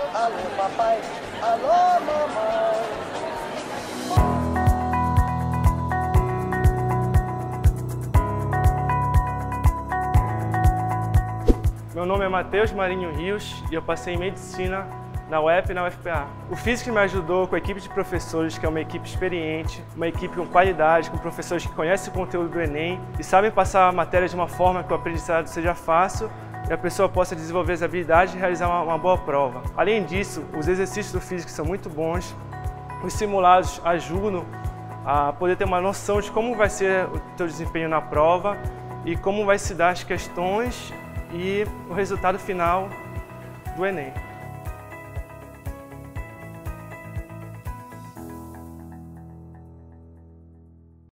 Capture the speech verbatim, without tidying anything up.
alô papai, alô mamãe. Meu nome é Matheus Marinho Rios e eu passei em Medicina na U E P e na U F P A. O Physics me ajudou com a equipe de professores, que é uma equipe experiente, uma equipe com qualidade, com professores que conhecem o conteúdo do Enem e sabem passar a matéria de uma forma que o aprendizado seja fácil e a pessoa possa desenvolver as habilidades de realizar uma, uma boa prova. Além disso, os exercícios do Physics são muito bons, os simulados ajudam a poder ter uma noção de como vai ser o teu desempenho na prova e como vai se dar as questões e o resultado final do Enem.